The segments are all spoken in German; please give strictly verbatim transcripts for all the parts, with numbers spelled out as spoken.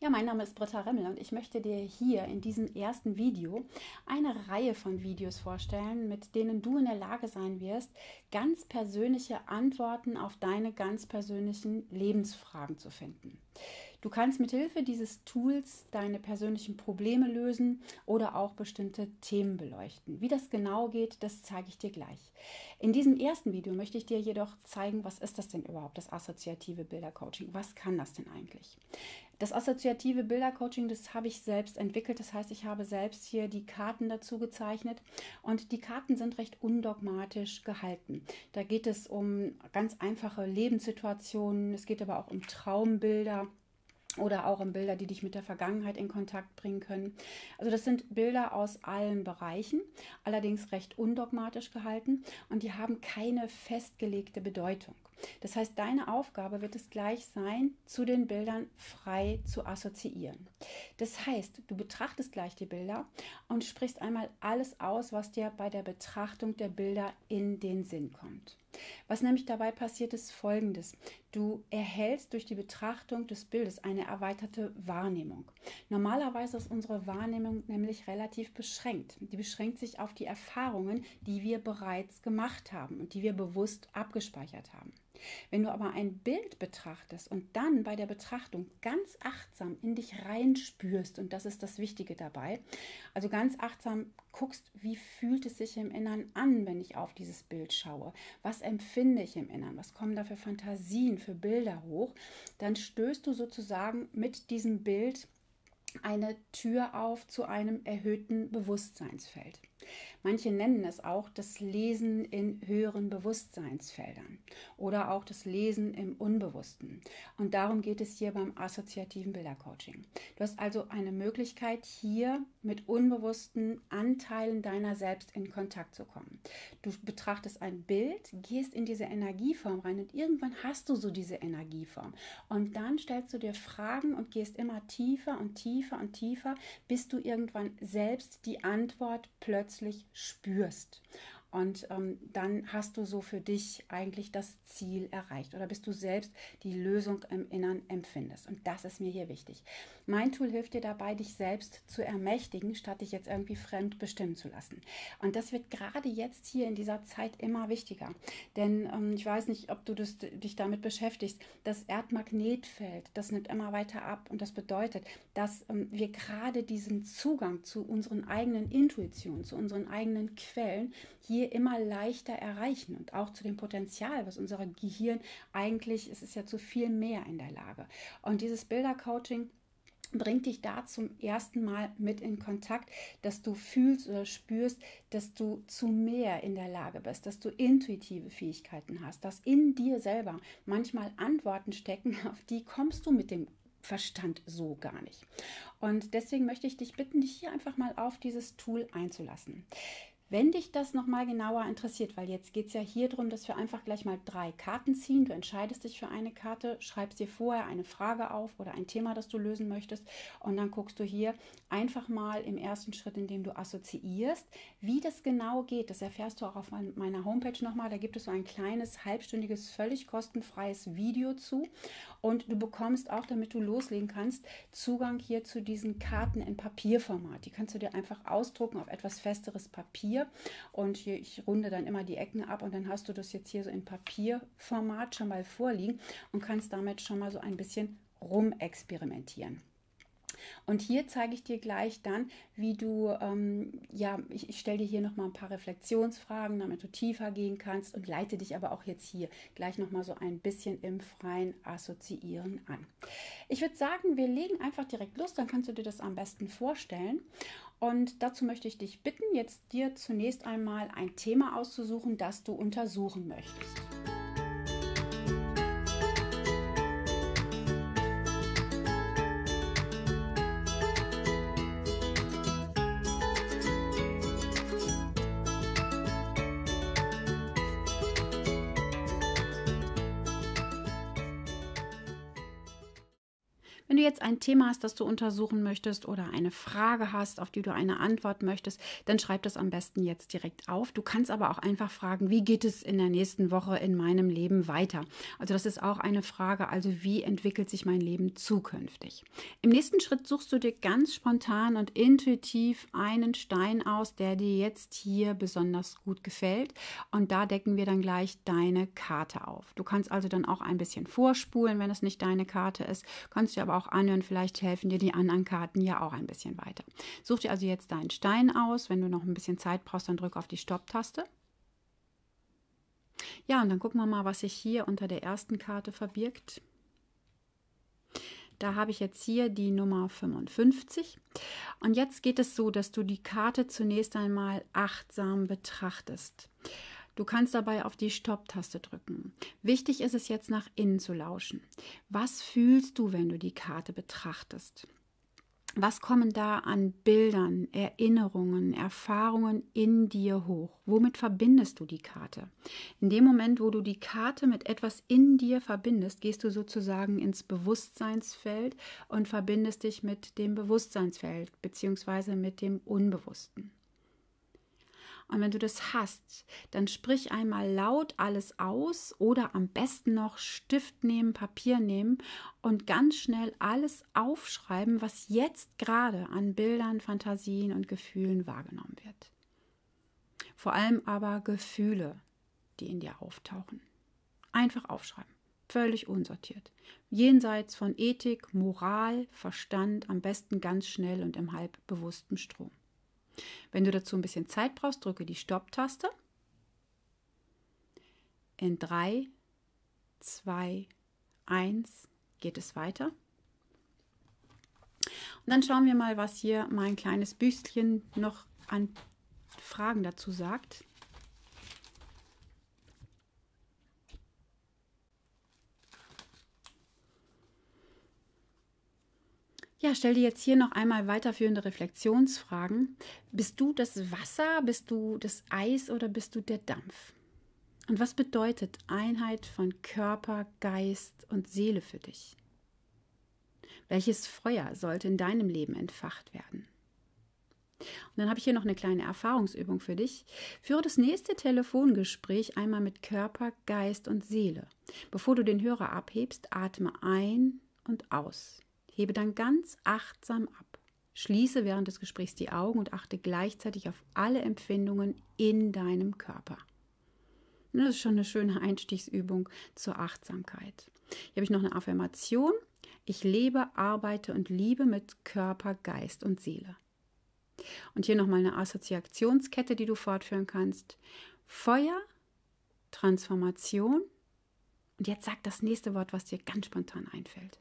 Ja, mein Name ist Britta Remmel und ich möchte dir hier in diesem ersten Video eine Reihe von Videos vorstellen, mit denen du in der Lage sein wirst, ganz persönliche Antworten auf deine ganz persönlichen Lebensfragen zu finden. Du kannst mit Hilfe dieses Tools deine persönlichen Probleme lösen oder auch bestimmte Themen beleuchten. Wie das genau geht, das zeige ich dir gleich. In diesem ersten Video möchte ich dir jedoch zeigen, was ist das denn überhaupt, das assoziative Bildercoaching? Was kann das denn eigentlich? Das assoziative Bildercoaching, das habe ich selbst entwickelt. Das heißt, ich habe selbst hier die Karten dazu gezeichnet und die Karten sind recht undogmatisch gehalten. Da geht es um ganz einfache Lebenssituationen, es geht aber auch um Traumbilder oder auch um Bilder, die dich mit der Vergangenheit in Kontakt bringen können. Also das sind Bilder aus allen Bereichen, allerdings recht undogmatisch gehalten und die haben keine festgelegte Bedeutung. Das heißt, deine Aufgabe wird es gleich sein, zu den Bildern frei zu assoziieren. Das heißt, du betrachtest gleich die Bilder und sprichst einmal alles aus, was dir bei der Betrachtung der Bilder in den Sinn kommt. Was nämlich dabei passiert, ist Folgendes. Du erhältst durch die Betrachtung des Bildes eine erweiterte Wahrnehmung. Normalerweise ist unsere Wahrnehmung nämlich relativ beschränkt. Die beschränkt sich auf die Erfahrungen, die wir bereits gemacht haben und die wir bewusst abgespeichert haben. Wenn du aber ein Bild betrachtest und dann bei der Betrachtung ganz achtsam in dich reinspürst, und das ist das Wichtige dabei, also ganz achtsam guckst, wie fühlt es sich im Innern an, wenn ich auf dieses Bild schaue, was empfinde ich im Innern, was kommen da für Fantasien, für Bilder hoch, dann stößt du sozusagen mit diesem Bild eine Tür auf zu einem erhöhten Bewusstseinsfeld. Manche nennen es auch das Lesen in höheren Bewusstseinsfeldern oder auch das Lesen im Unbewussten. Und darum geht es hier beim assoziativen Bildercoaching. Du hast also eine Möglichkeit, hier mit unbewussten Anteilen deiner selbst in Kontakt zu kommen. Du betrachtest ein Bild, gehst in diese Energieform rein und irgendwann hast du so diese Energieform. Und dann stellst du dir Fragen und gehst immer tiefer und tiefer und tiefer, bis du irgendwann selbst die Antwort plötzlich spürst. Und ähm, dann hast du so für dich eigentlich das Ziel erreicht oder bis du selbst die Lösung im Innern empfindest. Und das ist mir hier wichtig. Mein Tool hilft dir dabei, dich selbst zu ermächtigen, statt dich jetzt irgendwie fremd bestimmen zu lassen. Und das wird gerade jetzt hier in dieser Zeit immer wichtiger. Denn ähm, ich weiß nicht, ob du das, dich damit beschäftigst. Das Erdmagnetfeld, das nimmt immer weiter ab. Und das bedeutet, dass ähm, wir gerade diesen Zugang zu unseren eigenen Intuitionen, zu unseren eigenen Quellen hier immer leichter erreichen und auch zu dem Potenzial, was unser Gehirn eigentlich, es ist ja zu viel mehr in der Lage. Und dieses Bildercoaching bringt dich da zum ersten Mal mit in Kontakt, dass du fühlst oder spürst, dass du zu mehr in der Lage bist, dass du intuitive Fähigkeiten hast, dass in dir selber manchmal Antworten stecken, auf die kommst du mit dem Verstand so gar nicht. Und deswegen möchte ich dich bitten, dich hier einfach mal auf dieses Tool einzulassen. Wenn dich das nochmal genauer interessiert, weil jetzt geht es ja hier darum, dass wir einfach gleich mal drei Karten ziehen. Du entscheidest dich für eine Karte, schreibst dir vorher eine Frage auf oder ein Thema, das du lösen möchtest und dann guckst du hier einfach mal im ersten Schritt, indem du assoziierst. Wie das genau geht, das erfährst du auch auf meiner Homepage nochmal. Da gibt es so ein kleines, halbstündiges, völlig kostenfreies Video zu und du bekommst auch, damit du loslegen kannst, Zugang hier zu diesen Karten in Papierformat. Die kannst du dir einfach ausdrucken auf etwas festeres Papier. Und hier, ich runde dann immer die Ecken ab und dann hast du das jetzt hier so in Papierformat schon mal vorliegen und kannst damit schon mal so ein bisschen rumexperimentieren. Und hier zeige ich dir gleich dann, wie du, ähm, ja, ich, ich stelle dir hier nochmal ein paar Reflexionsfragen, damit du tiefer gehen kannst und leite dich aber auch jetzt hier gleich nochmal so ein bisschen im freien Assoziieren an. Ich würde sagen, wir legen einfach direkt los, dann kannst du dir das am besten vorstellen. Und dazu möchte ich dich bitten, jetzt dir zunächst einmal ein Thema auszusuchen, das du untersuchen möchtest. Wenn du jetzt ein Thema hast, das du untersuchen möchtest oder eine Frage hast, auf die du eine Antwort möchtest, dann schreib das am besten jetzt direkt auf. Du kannst aber auch einfach fragen, wie geht es in der nächsten Woche in meinem Leben weiter? Also das ist auch eine Frage, also wie entwickelt sich mein Leben zukünftig? Im nächsten Schritt suchst du dir ganz spontan und intuitiv einen Stein aus, der dir jetzt hier besonders gut gefällt. Und da decken wir dann gleich deine Karte auf. Du kannst also dann auch ein bisschen vorspulen, wenn es nicht deine Karte ist. Kannst dir aber auch anhören, vielleicht helfen dir die anderen Karten ja auch ein bisschen weiter. Such dir also jetzt deinen Stein aus. Wenn du noch ein bisschen Zeit brauchst, dann drück auf die Stopp-Taste. Ja, und dann gucken wir mal, was sich hier unter der ersten Karte verbirgt. Da habe ich jetzt hier die Nummer fünfundfünfzig. Und jetzt geht es so, dass du die Karte zunächst einmal achtsam betrachtest. Du kannst dabei auf die Stopp-Taste drücken. Wichtig ist es jetzt, nach innen zu lauschen. Was fühlst du, wenn du die Karte betrachtest? Was kommen da an Bildern, Erinnerungen, Erfahrungen in dir hoch? Womit verbindest du die Karte? In dem Moment, wo du die Karte mit etwas in dir verbindest, gehst du sozusagen ins Bewusstseinsfeld und verbindest dich mit dem Bewusstseinsfeld bzw. mit dem Unbewussten. Und wenn du das hast, dann sprich einmal laut alles aus oder am besten noch Stift nehmen, Papier nehmen und ganz schnell alles aufschreiben, was jetzt gerade an Bildern, Fantasien und Gefühlen wahrgenommen wird. Vor allem aber Gefühle, die in dir auftauchen. Einfach aufschreiben, völlig unsortiert. Jenseits von Ethik, Moral, Verstand, am besten ganz schnell und im halbbewussten Strom. Wenn du dazu ein bisschen Zeit brauchst, drücke die Stopp-Taste. In drei, zwei, eins geht es weiter. Und dann schauen wir mal, was hier mein kleines Büchschen noch an Fragen dazu sagt. Ja, stell dir jetzt hier noch einmal weiterführende Reflexionsfragen. Bist du das Wasser, bist du das Eis oder bist du der Dampf? Und was bedeutet Einheit von Körper, Geist und Seele für dich? Welches Feuer sollte in deinem Leben entfacht werden? Und dann habe ich hier noch eine kleine Erfahrungsübung für dich. Führe das nächste Telefongespräch einmal mit Körper, Geist und Seele. Bevor du den Hörer abhebst, atme ein und aus. Hebe dann ganz achtsam ab. Schließe während des Gesprächs die Augen und achte gleichzeitig auf alle Empfindungen in deinem Körper. Das ist schon eine schöne Einstiegsübung zur Achtsamkeit. Hier habe ich noch eine Affirmation. Ich lebe, arbeite und liebe mit Körper, Geist und Seele. Und hier nochmal eine Assoziationskette, die du fortführen kannst. Feuer, Transformation. Und jetzt sag das nächste Wort, was dir ganz spontan einfällt.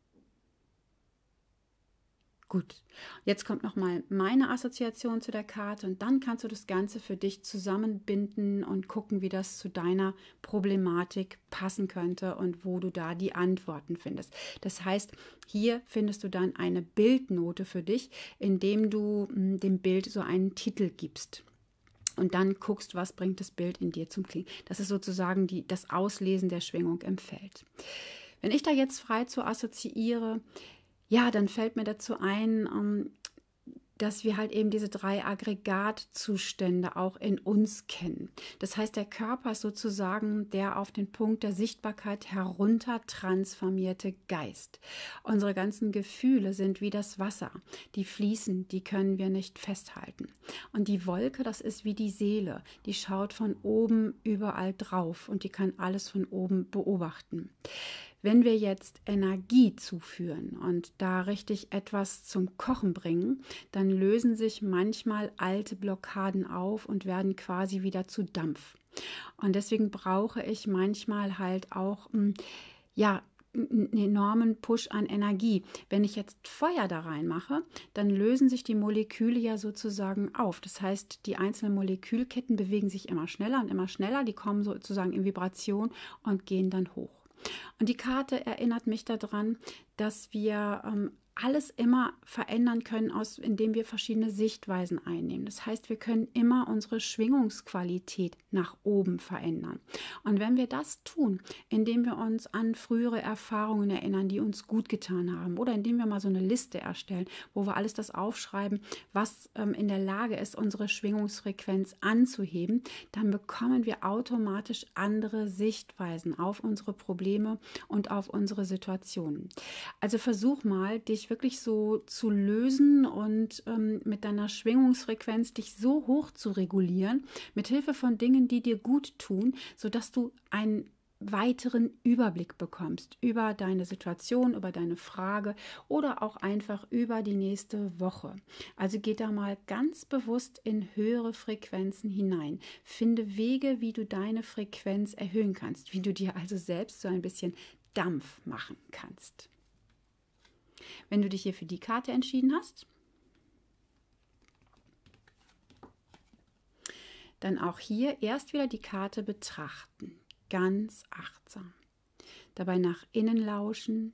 Gut, jetzt kommt nochmal meine Assoziation zu der Karte und dann kannst du das Ganze für dich zusammenbinden und gucken, wie das zu deiner Problematik passen könnte und wo du da die Antworten findest. Das heißt, hier findest du dann eine Bildnote für dich, indem du mh, dem Bild so einen Titel gibst. Und dann guckst, was bringt das Bild in dir zum Klingen. Das ist sozusagen die, das Auslesen der Schwingung im Feld. Wenn ich da jetzt frei zu assoziiere, ja, dann fällt mir dazu ein, dass wir halt eben diese drei Aggregatzustände auch in uns kennen. Das heißt, der Körper ist sozusagen der auf den Punkt der Sichtbarkeit herunter transformierte Geist. Unsere ganzen Gefühle sind wie das Wasser. Die fließen, die können wir nicht festhalten. Und die Wolke, das ist wie die Seele. Die schaut von oben überall drauf und die kann alles von oben beobachten. Wenn wir jetzt Energie zuführen und da richtig etwas zum Kochen bringen, dann lösen sich manchmal alte Blockaden auf und werden quasi wieder zu Dampf. Und deswegen brauche ich manchmal halt auch, ja, einen enormen Push an Energie. Wenn ich jetzt Feuer da reinmache, dann lösen sich die Moleküle ja sozusagen auf. Das heißt, die einzelnen Molekülketten bewegen sich immer schneller und immer schneller. Die kommen sozusagen in Vibration und gehen dann hoch. Und die Karte erinnert mich daran, dass wir ähm, alles immer verändern können, aus, indem wir verschiedene Sichtweisen einnehmen. Das heißt, wir können immer unsere Schwingungsqualität nach oben verändern. Und wenn wir das tun, indem wir uns an frühere Erfahrungen erinnern, die uns gut getan haben, oder indem wir mal so eine Liste erstellen, wo wir alles das aufschreiben, was ähm, in der Lage ist, unsere Schwingungsfrequenz anzuheben, dann bekommen wir automatisch andere Sichtweisen auf unsere Probleme und auf unsere Situationen. Also versuch mal, dich wirklich so zu lösen und ähm, mit deiner Schwingungsfrequenz dich so hoch zu regulieren, mit Hilfe von Dingen, die dir gut tun, sodass du einen weiteren Überblick bekommst über deine Situation, über deine Frage oder auch einfach über die nächste Woche. Also geh da mal ganz bewusst in höhere Frequenzen hinein. Finde Wege, wie du deine Frequenz erhöhen kannst, wie du dir also selbst so ein bisschen Dampf machen kannst. Wenn du dich hier für die Karte entschieden hast, dann auch hier erst wieder die Karte betrachten, ganz achtsam. Dabei nach innen lauschen,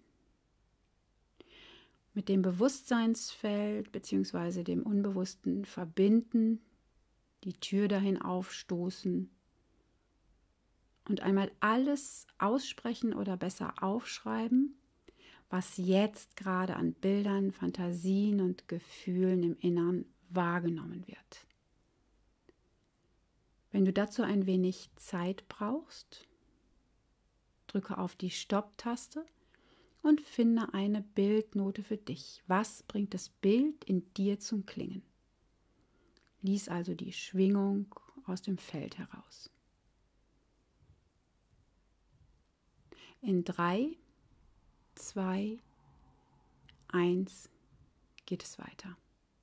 mit dem Bewusstseinsfeld bzw. dem Unbewussten verbinden, die Tür dahin aufstoßen und einmal alles aussprechen oder besser aufschreiben, was jetzt gerade an Bildern, Fantasien und Gefühlen im Innern wahrgenommen wird. Wenn du dazu ein wenig Zeit brauchst, drücke auf die Stopp-Taste und finde eine Bildnote für dich. Was bringt das Bild in dir zum Klingen? Lies also die Schwingung aus dem Feld heraus. In drei, zwei, eins geht es weiter.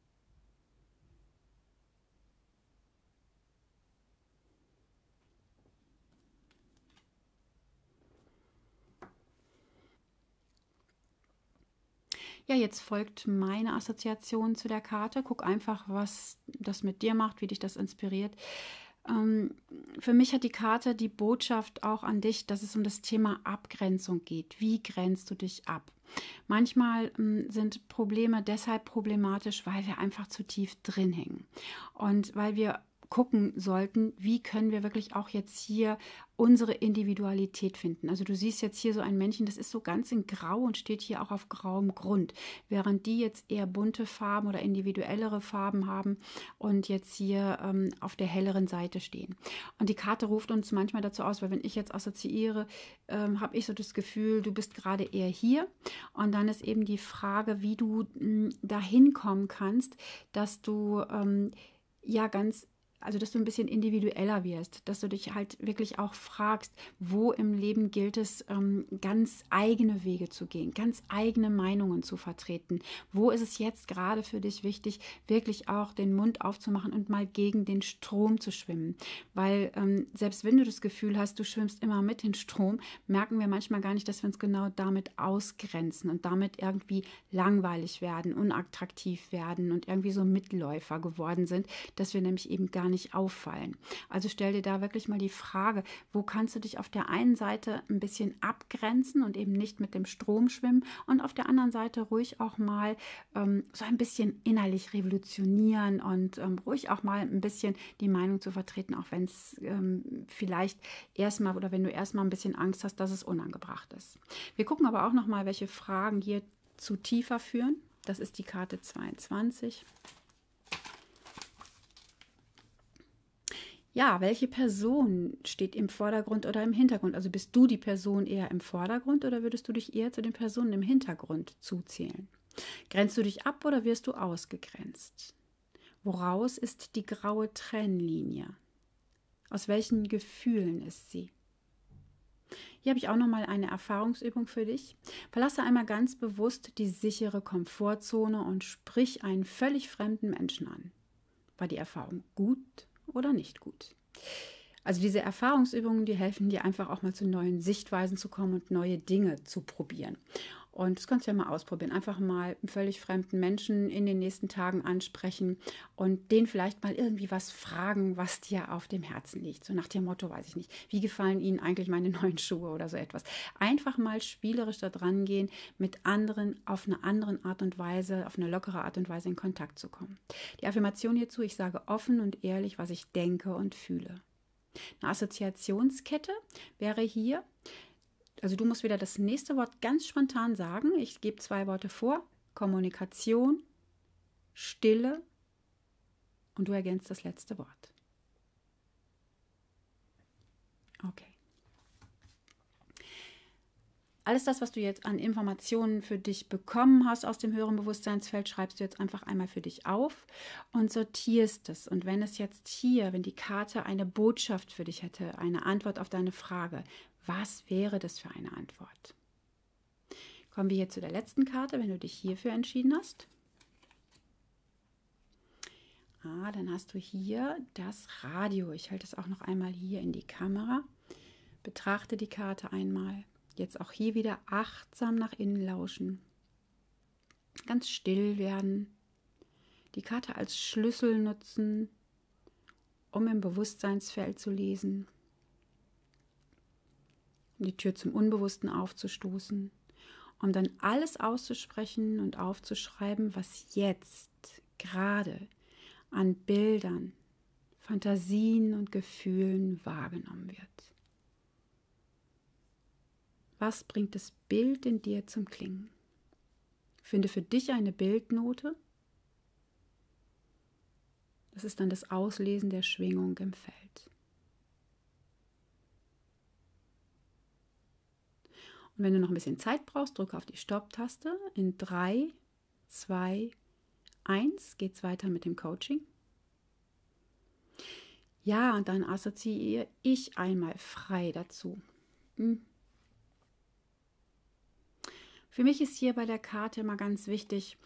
Ja, jetzt folgt meine Assoziation zu der Karte. Guck einfach, was das mit dir macht, wie dich das inspiriert. Ähm, für mich hat die Karte die Botschaft auch an dich, dass es um das Thema Abgrenzung geht. Wie grenzt du dich ab? Manchmal ähm, sind Probleme deshalb problematisch, weil wir einfach zu tief drin hängen und weil wir gucken sollten, wie können wir wirklich auch jetzt hier unsere Individualität finden. Also du siehst jetzt hier so ein Männchen, das ist so ganz in Grau und steht hier auch auf grauem Grund, während die jetzt eher bunte Farben oder individuellere Farben haben und jetzt hier ähm, auf der helleren Seite stehen. Und die Karte ruft uns manchmal dazu aus, weil wenn ich jetzt assoziiere, ähm, habe ich so das Gefühl, du bist gerade eher hier und dann ist eben die Frage, wie du mh, dahin kommen kannst, dass du ähm, ja ganz Also, dass du ein bisschen individueller wirst, dass du dich halt wirklich auch fragst, wo im Leben gilt es, ähm, ganz eigene Wege zu gehen, ganz eigene Meinungen zu vertreten. Wo ist es jetzt gerade für dich wichtig, wirklich auch den Mund aufzumachen und mal gegen den Strom zu schwimmen? Weil ähm, selbst wenn du das Gefühl hast, du schwimmst immer mit dem Strom, merken wir manchmal gar nicht, dass wir uns genau damit ausgrenzen und damit irgendwie langweilig werden, unattraktiv werden und irgendwie so Mitläufer geworden sind, dass wir nämlich eben gar nicht auffallen. Also stell dir da wirklich mal die Frage, wo kannst du dich auf der einen Seite ein bisschen abgrenzen und eben nicht mit dem Strom schwimmen und auf der anderen Seite ruhig auch mal ähm, so ein bisschen innerlich revolutionieren und ähm, ruhig auch mal ein bisschen die Meinung zu vertreten, auch wenn es ähm, vielleicht erstmal oder wenn du erstmal ein bisschen Angst hast, dass es unangebracht ist. Wir gucken aber auch noch mal, welche Fragen hier zu tiefer führen. Das ist die Karte zweiundzwanzig. Ja, welche Person steht im Vordergrund oder im Hintergrund? Also bist du die Person eher im Vordergrund oder würdest du dich eher zu den Personen im Hintergrund zuzählen? Grenzt du dich ab oder wirst du ausgegrenzt? Woraus ist die graue Trennlinie? Aus welchen Gefühlen ist sie? Hier habe ich auch nochmal eine Erfahrungsübung für dich. Verlasse einmal ganz bewusst die sichere Komfortzone und sprich einen völlig fremden Menschen an. War die Erfahrung gut oder nicht gut? Also diese Erfahrungsübungen, die helfen dir einfach auch mal zu neuen Sichtweisen zu kommen und neue Dinge zu probieren. Und das kannst du ja mal ausprobieren. Einfach mal einen völlig fremden Menschen in den nächsten Tagen ansprechen und den vielleicht mal irgendwie was fragen, was dir auf dem Herzen liegt. So nach dem Motto, weiß ich nicht, wie gefallen Ihnen eigentlich meine neuen Schuhe oder so etwas. Einfach mal spielerisch da dran gehen, mit anderen auf eine andere Art und Weise, auf eine lockere Art und Weise in Kontakt zu kommen. Die Affirmation hierzu: Ich sage offen und ehrlich, was ich denke und fühle. Eine Assoziationskette wäre hier, also du musst wieder das nächste Wort ganz spontan sagen. Ich gebe zwei Worte vor: Kommunikation, Stille, und du ergänzt das letzte Wort. Okay. Alles das, was du jetzt an Informationen für dich bekommen hast aus dem höheren Bewusstseinsfeld, schreibst du jetzt einfach einmal für dich auf und sortierst es. Und wenn es jetzt hier, wenn die Karte eine Botschaft für dich hätte, eine Antwort auf deine Frage, was wäre das für eine Antwort? Kommen wir hier zu der letzten Karte, wenn du dich hierfür entschieden hast. Ah, dann hast du hier das Radio. Ich halte es auch noch einmal hier in die Kamera. Betrachte die Karte einmal. Jetzt auch hier wieder achtsam nach innen lauschen. Ganz still werden. Die Karte als Schlüssel nutzen, um im Bewusstseinsfeld zu lesen. Die Tür zum Unbewussten aufzustoßen, um dann alles auszusprechen und aufzuschreiben, was jetzt gerade an Bildern, Fantasien und Gefühlen wahrgenommen wird. Was bringt das Bild in dir zum Klingen? Finde für dich eine Bildnote. Das ist dann das Auslesen der Schwingung im Feld. Und wenn du noch ein bisschen Zeit brauchst, drücke auf die Stopp-Taste. In drei, zwei, eins geht es weiter mit dem Coaching. Ja, und dann assoziiere ich einmal frei dazu. Hm. Für mich ist hier bei der Karte immer ganz wichtig,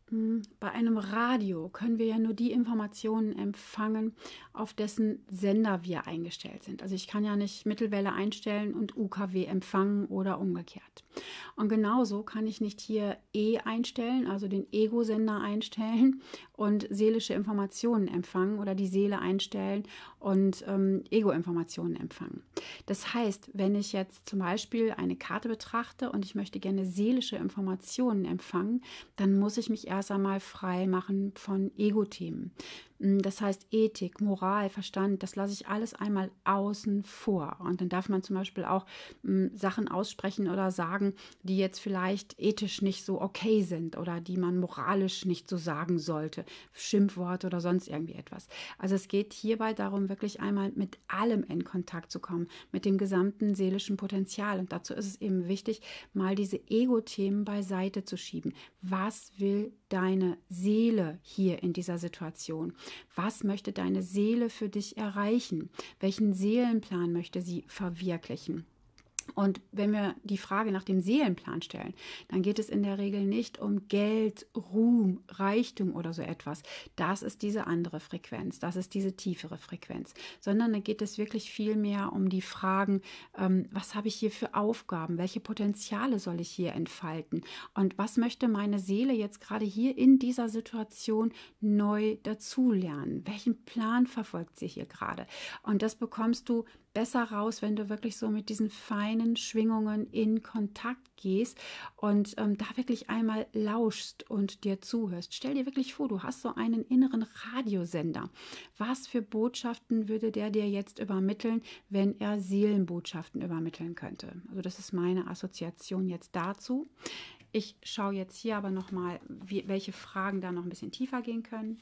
bei einem Radio können wir ja nur die Informationen empfangen, auf dessen Sender wir eingestellt sind. Also ich kann ja nicht Mittelwelle einstellen und U K W empfangen oder umgekehrt. Und genauso kann ich nicht hier E einstellen, also den Ego-Sender einstellen und seelische Informationen empfangen oder die Seele einstellen und ähm, Ego-Informationen empfangen. Das heißt, wenn ich jetzt zum Beispiel eine Karte betrachte und ich möchte gerne seelische Informationen empfangen, dann muss ich mich erst einmal frei machen von Ego-Themen. Das heißt Ethik, Moral, Verstand, das lasse ich alles einmal außen vor. Und dann darf man zum Beispiel auch m, Sachen aussprechen oder sagen, die jetzt vielleicht ethisch nicht so okay sind oder die man moralisch nicht so sagen sollte. Schimpfworte oder sonst irgendwie etwas. Also es geht hierbei darum, wirklich einmal mit allem in Kontakt zu kommen, mit dem gesamten seelischen Potenzial. Und dazu ist es eben wichtig, mal diese Ego-Themen beiseite zu schieben. Was will deine Seele hier in dieser Situation? Was möchte deine Seele für dich erreichen? Welchen Seelenplan möchte sie verwirklichen? Und wenn wir die Frage nach dem Seelenplan stellen, dann geht es in der Regel nicht um Geld, Ruhm, Reichtum oder so etwas. Das ist diese andere Frequenz, das ist diese tiefere Frequenz. Sondern da geht es wirklich viel mehr um die Fragen, ähm, was habe ich hier für Aufgaben, welche Potenziale soll ich hier entfalten und was möchte meine Seele jetzt gerade hier in dieser Situation neu dazulernen? Welchen Plan verfolgt sie hier gerade? Und das bekommst du besser raus, wenn du wirklich so mit diesen feinen Schwingungen in Kontakt gehst und ähm, da wirklich einmal lauschst und dir zuhörst. Stell dir wirklich vor, du hast so einen inneren Radiosender. Was für Botschaften würde der dir jetzt übermitteln, wenn er Seelenbotschaften übermitteln könnte? Also das ist meine Assoziation jetzt dazu. Ich schaue jetzt hier aber nochmal, welche Fragen da noch ein bisschen tiefer gehen können.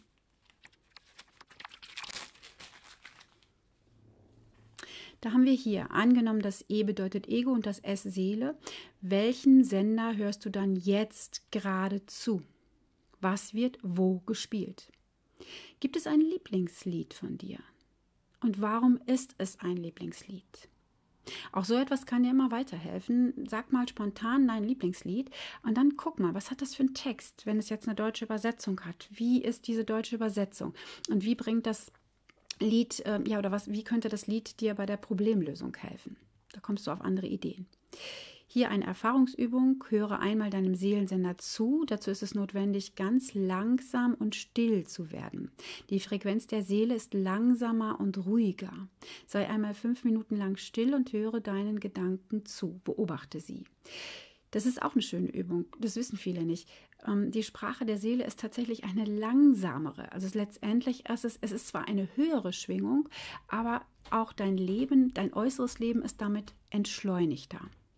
Da haben wir hier, angenommen, das E bedeutet Ego und das S Seele. Welchen Sender hörst du dann jetzt gerade zu? Was wird wo gespielt? Gibt es ein Lieblingslied von dir? Und warum ist es ein Lieblingslied? Auch so etwas kann dir immer weiterhelfen. Sag mal spontan dein Lieblingslied und dann guck mal, was hat das für einen Text, wenn es jetzt eine deutsche Übersetzung hat? Wie ist diese deutsche Übersetzung? Und wie bringt das Lied, äh, ja, oder was, wie könnte das Lied dir bei der Problemlösung helfen? Da kommst du auf andere Ideen. Hier eine Erfahrungsübung. Höre einmal deinem Seelensender zu. Dazu ist es notwendig, ganz langsam und still zu werden. Die Frequenz der Seele ist langsamer und ruhiger. Sei einmal fünf Minuten lang still und höre deinen Gedanken zu. Beobachte sie. Das ist auch eine schöne Übung. Das wissen viele nicht. Die Sprache der Seele ist tatsächlich eine langsamere. Also es letztendlich ist es, es ist zwar eine höhere Schwingung, aber auch dein Leben, dein äußeres Leben ist damit entschleunigter.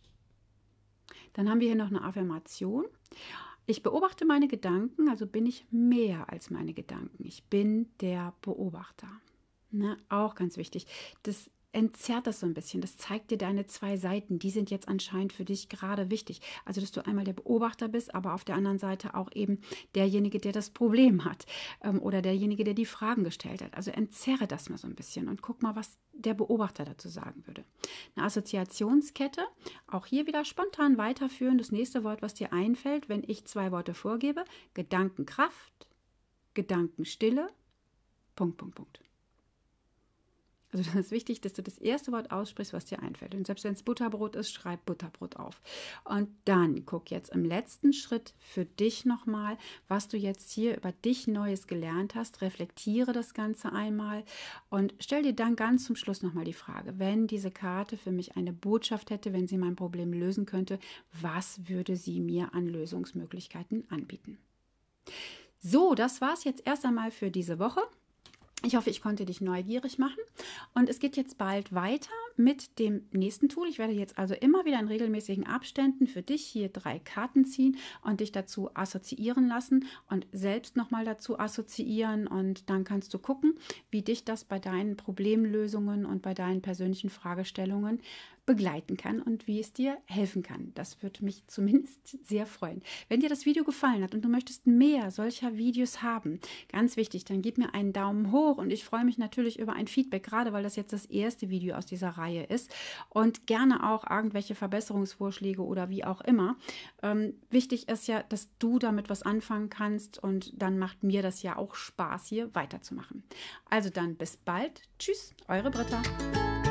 Dann haben wir hier noch eine Affirmation. Ich beobachte meine Gedanken, also bin ich mehr als meine Gedanken. Ich bin der Beobachter. Ne? Auch ganz wichtig. Das entzerrt das so ein bisschen. Das zeigt dir deine zwei Seiten. Die sind jetzt anscheinend für dich gerade wichtig. Also, dass du einmal der Beobachter bist, aber auf der anderen Seite auch eben derjenige, der das Problem hat ähm, oder derjenige, der die Fragen gestellt hat. Also entzerre das mal so ein bisschen und guck mal, was der Beobachter dazu sagen würde. Eine Assoziationskette, auch hier wieder spontan weiterführen. Das nächste Wort, was dir einfällt, wenn ich zwei Worte vorgebe: Gedankenkraft, Gedankenstille, Punkt, Punkt, Punkt. Also das ist wichtig, dass du das erste Wort aussprichst, was dir einfällt. Und selbst wenn es Butterbrot ist, schreib Butterbrot auf. Und dann guck jetzt im letzten Schritt für dich nochmal, was du jetzt hier über dich Neues gelernt hast. Reflektiere das Ganze einmal und stell dir dann ganz zum Schluss nochmal die Frage, wenn diese Karte für mich eine Botschaft hätte, wenn sie mein Problem lösen könnte, was würde sie mir an Lösungsmöglichkeiten anbieten? So, das war es jetzt erst einmal für diese Woche. Ich hoffe, ich konnte dich neugierig machen und es geht jetzt bald weiter mit dem nächsten Tool. Ich werde jetzt also immer wieder in regelmäßigen Abständen für dich hier drei Karten ziehen und dich dazu assoziieren lassen und selbst nochmal dazu assoziieren und dann kannst du gucken, wie dich das bei deinen Problemlösungen und bei deinen persönlichen Fragestellungen begleiten kann und wie es dir helfen kann. Das würde mich zumindest sehr freuen. Wenn dir das Video gefallen hat und du möchtest mehr solcher Videos haben, ganz wichtig, dann gib mir einen Daumen hoch und ich freue mich natürlich über ein Feedback, gerade weil das jetzt das erste Video aus dieser Reihe ist und gerne auch irgendwelche Verbesserungsvorschläge oder wie auch immer. Ähm, wichtig ist ja, dass du damit was anfangen kannst und dann macht mir das ja auch Spaß, hier weiterzumachen. Also dann bis bald. Tschüss, eure Britta.